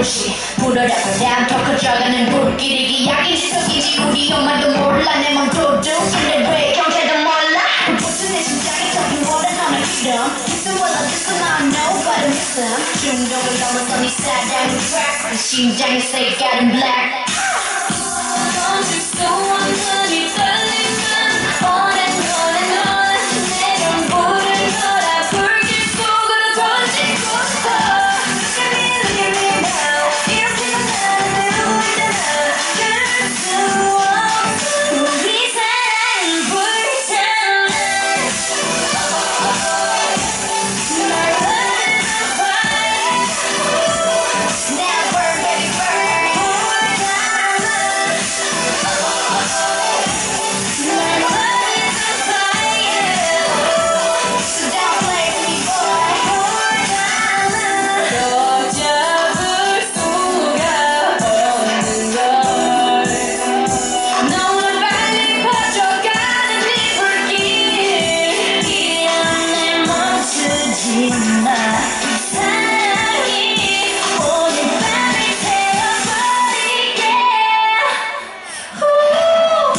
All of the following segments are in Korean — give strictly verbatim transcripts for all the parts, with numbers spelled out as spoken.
불씨 불어라보다 더 커져가는 불길이 약인지 속인지 우리 엄마도 몰라 내 맘 도둑인데 왜 경찰도 몰라 무슨 내 심장이 터진 원하는 이름 Listen well listen I know but I'm missing 중독을 넘어서 네 사랑은 track 심장이 색깔은 black 던질 수 없는 이 떨림은 on and on and on 내 전부를 걸어 불길 속으로 던지고 싶어 Look at me, look at me now 이렇게 나는 울잖아 그럴 수 없어 우리 사랑은 불타는 날 흐르는 fire Now burn baby burn 불타는 날 흐르는 fire So don't play with me boy 불타는 더 잡을 수가 없는 걸 너무 빨리 퍼져가는 네 불길 이런 날 멈추지 마 사랑이 오늘 밤을 태워버릴게 후.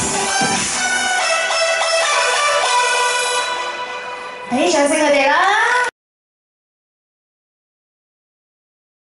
네, 잘 생각해라.